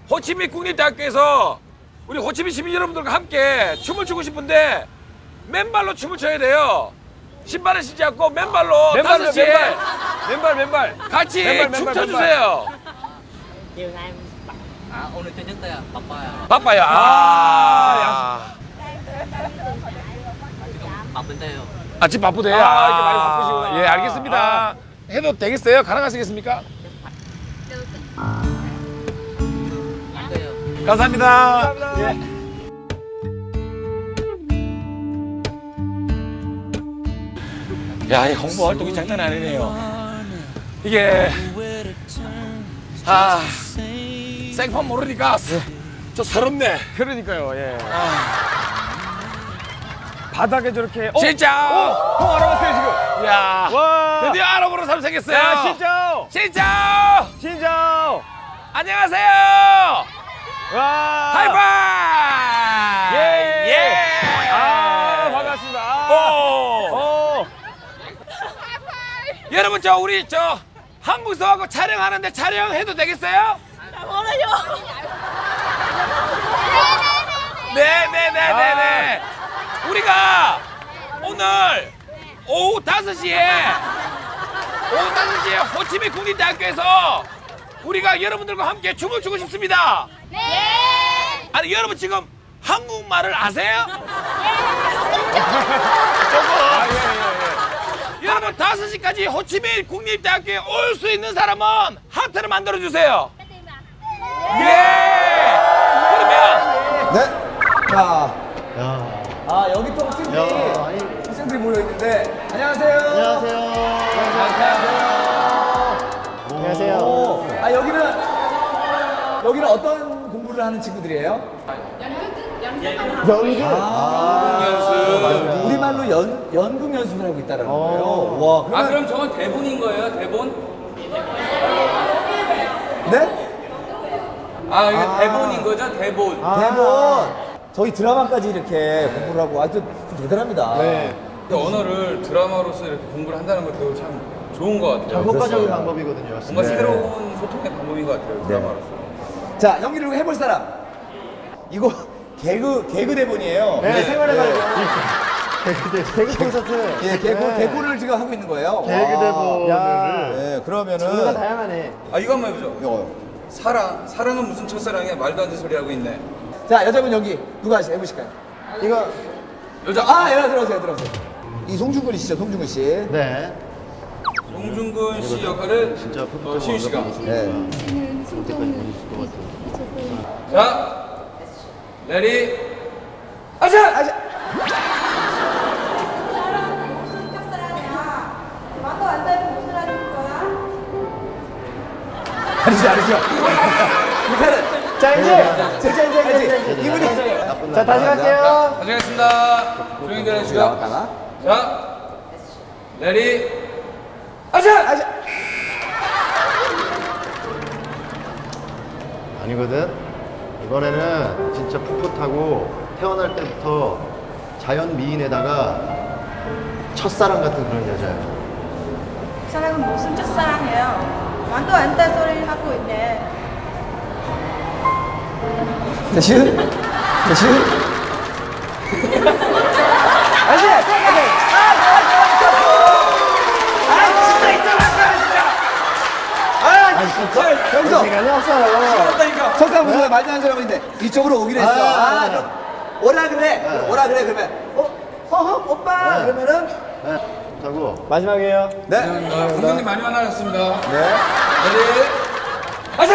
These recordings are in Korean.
호치민 국립대학교에서 우리 호치민 시민 여러분들과 함께 춤을 추고 싶은데 맨발로 춤을 춰야 돼요. 신발을 신지 않고 맨발로 5시에 맨발 같이 춤춰주세요. chiều nay 오늘 저녁 때 바빠요. 바빠요. 지금 바쁜데요. 지금 바쁘대요. 이렇게 많이 바쁘시구나. 예, 알겠습니다. 해도 되겠어요? 가능하시겠습니까? 안 돼요. 감사합니다. 예. 야, 이 홍보 활동이 장난 아니네요. 이게 생판 모르니까 좀 서럽네. 그러니까요. 예. 바닥에 저렇게 진짜. 형 알아봤어요 지금. 야, 와. 드디어 알아보러 삼성했어요. 야 진짜. 진짜. 안녕하세요. 와. 하이파이. 예. 반갑습니다. 여러분 우리 한국서하고 촬영하는데 촬영해도 되겠어요? 네네네네네. 우리가 오늘 오후 5시에 호치민 국립대학교에서 우리가 여러분들과 함께 춤을 추고 싶습니다. 네. 아니 여러분 지금 한국말을 아세요? 여러분 5시까지 호치민 국립대학교에 올 수 있는 사람은 하트를 만들어주세요. 예! 그러면 네. 자. 여기 또 학생들이 모여 있는데 안녕하세요. 안녕하세요. 여기는 어떤 공부를 하는 친구들이에요? 연극. 우리말로 연극 연습을 하고 있다는 거예요. 와. 그럼 저건 대본인 거예요? 대본? 네? 이게 대본인 거죠? 대본. 대본. 저희 드라마까지 이렇게 공부를 하고 아주 좀 대단합니다. 네. 언어를 드라마로서 이렇게 공부를 한다는 것도 참 좋은 것 같아요. 효과적인 방법이거든요. 뭔가 새로운 소통의 방법인 것 같아요. 드라마로서. 자, 연기를 해볼 사람. 이거 개그 대본이에요. 네, 생활의 말이요. 개그 콘서트. 예, 개그를 지금 하고 있는 거예요. 개그 대본을. 네, 그러면은. 종류가 다양하네. 이거 한번 해보죠. 사랑은 무슨 첫사랑이야? 말도 안 되는 소리 하고 있네. 자, 여자분 연기 누가 해보실까요? 이거. 여자. 들어오세요. 이송중근 씨죠, 송중근 씨. 네. 송중근 씨 역할은 진짜 시윤 씨가. 네. 자, 레디. 아자! 무슨 짝사랑이야? 나도 안 닮은 무슨 하는 거야? 아니죠. 자, 이제 이분이. 자, 다시 갈게요. 다시 하겠습니다. 조용히 들어주시고. 자, 레디. 아자! 아니거든. 이번에는 진짜 풋풋하고 태어날 때부터 자연 미인에다가 첫사랑 같은 그런 여자예요. 사랑은 무슨 짝사랑이에요? 나도 안 닮은 소리를 하고 있네. 대신. 여기서 시간이 없어요. 석상 무슨 말도 안 되는 소리 있는데 이쪽으로 오기로 했어. 그럼 오라 그래 그러면 오빠 그러면은 하고 마지막이에요. 네. 감독님 많이 만나셨습니다. 네. 레디. 아자!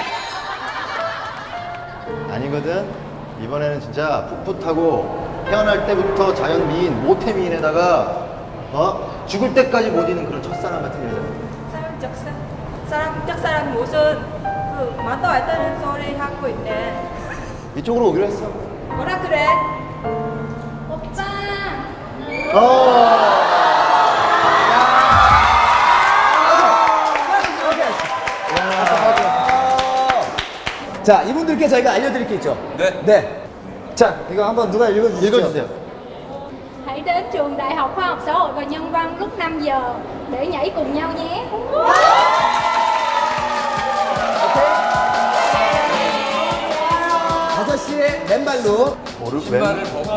아니거든. 이번에는 진짜 풋풋하고 태어날 때부터 자연 미인, 모태 미인에다가 죽을 때까지 못 잊는 그런 첫사랑 같은 여자. 사랑 짝사랑 무슨 말도 안 되는 소리 하고 있네. 이쪽으로 오기로 했어. 뭐라 그래? 오빠. 자, 이분들께 저희가 알려드릴 게 있죠. 네. 자, 이거 한번 누가 읽어주세요. Hãy đến trường Đại học Khoa học Xã hội và Nhân văn lúc 5 giờ để nhảy cùng nhau nhé. 씨의 맨발로 오르 신발을 벗고